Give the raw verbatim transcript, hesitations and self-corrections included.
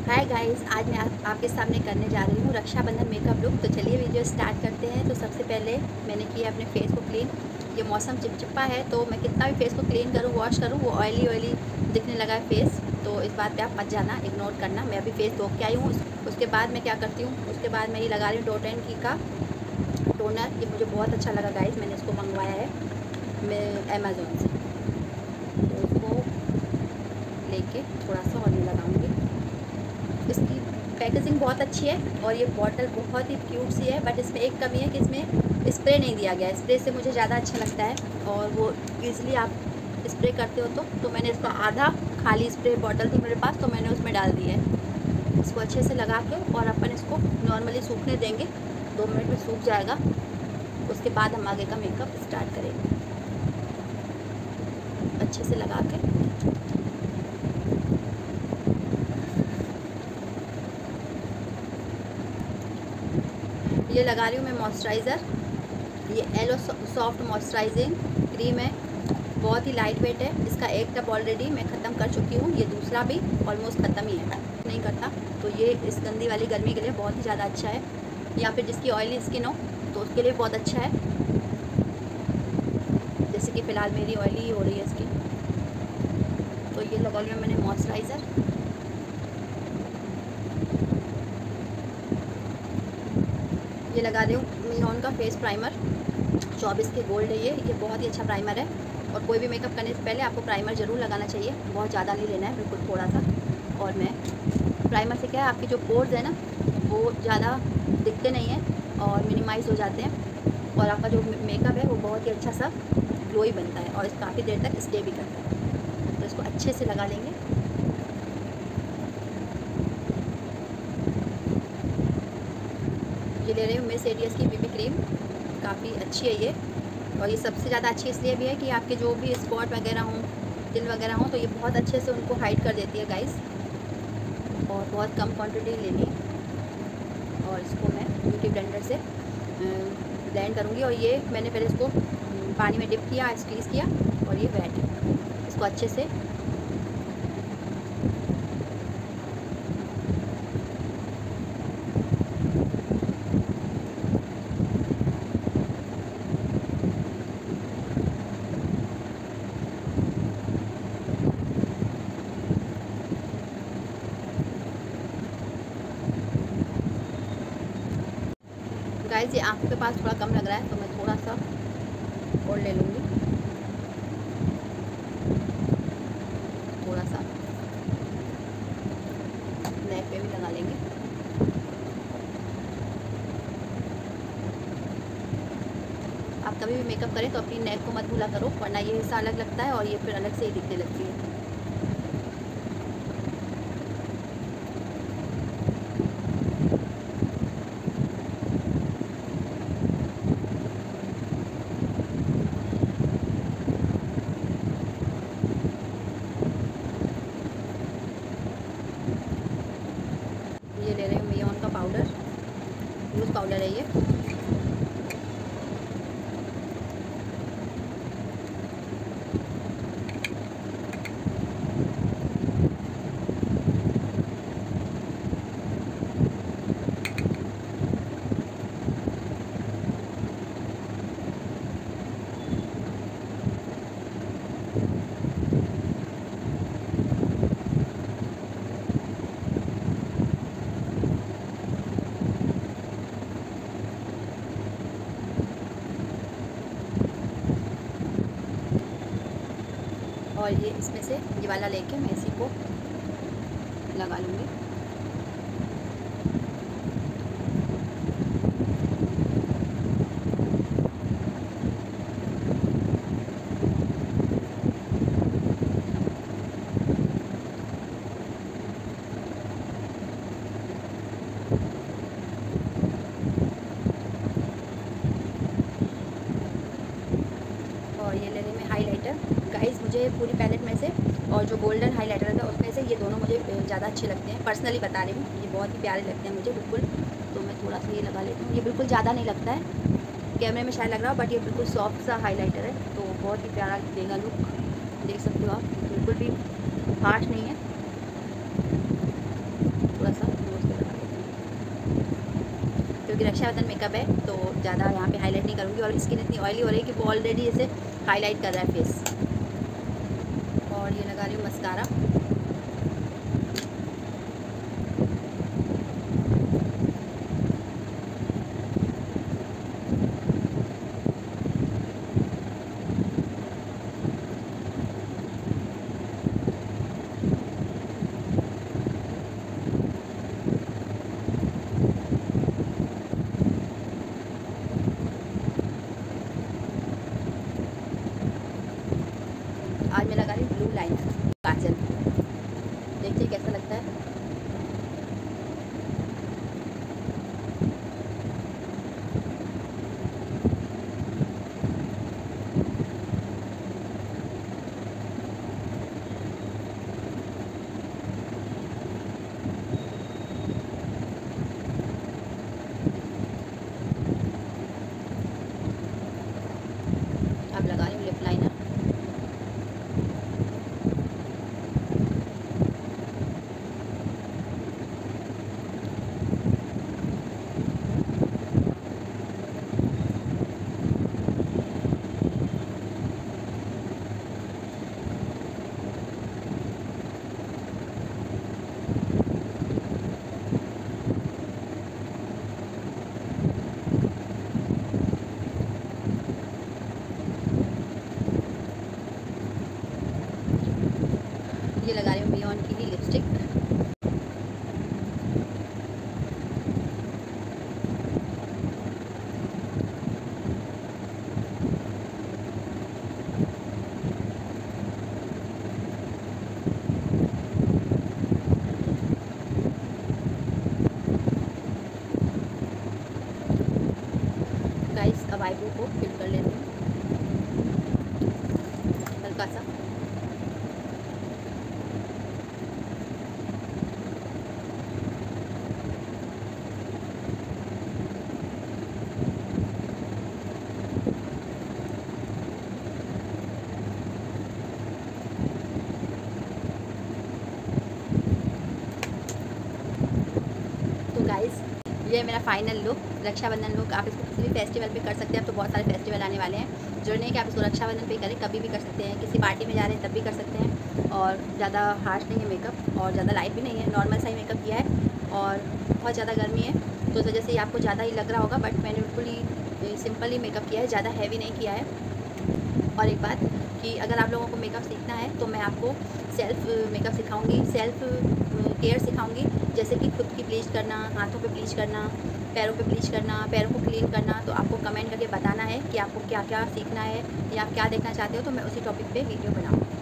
Hi guys, आज मैं आप, आपके सामने करने जा रही हूँ रक्षाबंधन मेकअप लुक। तो चलिए वीडियो स्टार्ट करते हैं। तो सबसे पहले मैंने किया अपने फेस को क्लीन। ये मौसम चिपचिपा है तो मैं कितना भी फेस को क्लीन करूँ, वॉश करूँ, वो ऑयली ऑयली दिखने लगा है फेस। तो इस बात पे आप मत जाना, इग्नोर करना। मैं अभी फेस धो के आई हूँ। उसके बाद मैं क्या करती हूँ, उसके बाद मैं ये लगा रही हूँ डॉट एंड की का टोनर। ये मुझे बहुत अच्छा लगा गाइस, मैंने इसको मंगवाया है मैं अमेज़ोन से। तो उसको लेके थोड़ा सा और ये लगाऊंगी। इसकी पैकेजिंग बहुत अच्छी है और ये बॉटल बहुत ही क्यूट सी है, बट इसमें एक कमी है कि इसमें स्प्रे नहीं दिया गया है। स्प्रे से मुझे ज़्यादा अच्छा लगता है और वो ईज़िली आप स्प्रे करते हो तो तो मैंने इसका आधा खाली स्प्रे बॉटल थी मेरे पास, तो मैंने उसमें डाल दिया है। इसको अच्छे से लगा के और अपन इसको नॉर्मली सूखने देंगे। दो मिनट में सूख जाएगा। उसके बाद हम आगे का मेकअप स्टार्ट करेंगे। अच्छे से लगा के ये लगा रही हूँ मैं मॉइस्चराइज़र। ये एलो सॉफ्ट मॉइस्चराइजिंग क्रीम है, बहुत ही लाइट वेट है। इसका एक टब ऑलरेडी मैं ख़त्म कर चुकी हूँ, ये दूसरा भी ऑलमोस्ट ख़त्म ही है, नहीं करता। तो ये इस गंदी वाली गर्मी के लिए बहुत ही ज़्यादा अच्छा है, या फिर जिसकी ऑयली स्किन हो तो उसके लिए बहुत अच्छा है। जैसे कि फ़िलहाल मेरी ऑयली ही हो रही है स्किन। तो ये लगा लिया मैंने मॉइस्चराइज़र। ये लगा रही हूँ मिनॉन का फेस प्राइमर, चौबीस के गोल्ड है ये ये बहुत ही अच्छा प्राइमर है। और कोई भी मेकअप करने से पहले आपको प्राइमर ज़रूर लगाना चाहिए, बहुत ज़्यादा नहीं लेना है, बिल्कुल थोड़ा सा। और मैं प्राइमर से क्या है, आपके जो पोर्स है ना वो ज़्यादा दिखते नहीं हैं और मिनिमाइज हो जाते हैं, और आपका जो मेकअप है वो बहुत ही अच्छा सा ग्लोई बनता है और इस काफ़ी देर तक स्टे भी करता है। तो इसको अच्छे से लगा लेंगे। ये ले रही हूँ मिस एडियस की बीबी क्रीम, काफ़ी अच्छी है ये। और ये सबसे ज़्यादा अच्छी इसलिए भी है कि आपके जो भी स्पॉट वगैरह हों, तिल वगैरह हों, तो ये बहुत अच्छे से उनको हाइड कर देती है गाइस। और बहुत कम क्वांटिटी लेनी है और इसको मैं ब्यूटी ब्लेंडर से ब्लेंड करूँगी। और ये मैंने पहले इसको पानी में डिप किया, स्क्वीज़ किया, और ये वेट है। इसको अच्छे से गाइस, ये आँखों के पास थोड़ा कम लग रहा है तो मैं थोड़ा सा और ले लूँगी, थोड़ा सा नेक पे भी लगा लेंगे। आप कभी भी मेकअप करें तो अपनी नेक को मत भूला करो, वरना ये हिस्सा अलग लगता है और ये फिर अलग से ही दिखने लगती है। ये ले रही हूँ मियोन का पाउडर, लूज़ पाउडर है ये। और ये इसमें से ये वाला लेके मैं इसी को लगा लूँगी। और ये ले रही मैं हाइलाइटर। गाइस, मुझे पूरी पैलेट में से और जो गोल्डन हाइलाइटर था उसमें से ये दोनों मुझे ज़्यादा अच्छे लगते हैं, पर्सनली बता रही हूँ। ये बहुत ही प्यारे लगते हैं मुझे बिल्कुल। तो मैं थोड़ा सा ये लगा लेती हूँ। ये बिल्कुल ज़्यादा नहीं लगता है, कैमरे में शायद लग रहा हो, बट ये बिल्कुल सॉफ्ट सा हाइलाइटर है, तो बहुत ही प्यारा देगा लुक। देख सकते हो आप, बिल्कुल भी हार्श नहीं है। थोड़ा क्योंकि रक्षाबंधन मेकअप है तो ज़्यादा यहाँ पे हाईलाइट नहीं करूँगी। और स्किन इतनी ऑयली हो रही है कि वो ऑलरेडी जैसे हाईलाइट कर रहा है फेस। और ये लगा रही हूँ मस्कारा। आज मैं लगा रही हूँ ब्लू लाइनर काजल, देखिए कैसा लगता है। अब लगा रही हूँ लिप लाइनर। ये लगा रही हूँ बियॉन्ड की ही लिपस्टिक। गाइस अब आईब्रो को फिल कर लेती हूँ हल्का सा। तो गाइस ये मेरा फाइनल लुक, रक्षाबंधन लुक। आप इसको किसी भी फेस्टिवल पे कर सकते हैं। अब तो बहुत सारे फेस्टिवल आने वाले हैं, जो नहीं कि आप इसको रक्षाबंधन पे करें, कभी भी कर सकते हैं। किसी पार्टी में जा रहे हैं तब भी कर सकते हैं। और ज़्यादा हार्श नहीं है मेकअप और ज़्यादा लाइट भी नहीं है, नॉर्मल सा ही मेकअप किया है। और बहुत ज़्यादा गर्मी है तो उस वजह से आपको ज़्यादा ही लग रहा होगा, बट मैंने बिल्कुल ही सिंपल ही मेकअप किया है, ज़्यादा हैवी नहीं किया है। और एक बात कि अगर आप लोगों को मेकअप सीखना है तो मैं आपको सेल्फ़ मेकअप सिखाऊंगी, सेल्फ़ केयर सिखाऊंगी, जैसे कि खुद की ब्लीच करना, हाथों पे ब्लीच करना, पैरों पे ब्लीच करना, पैरों को क्लीन करना। तो आपको कमेंट करके बताना है कि आपको क्या क्या सीखना है या आप क्या देखना चाहते हो, तो मैं उसी टॉपिक पे वीडियो बनाऊँगी।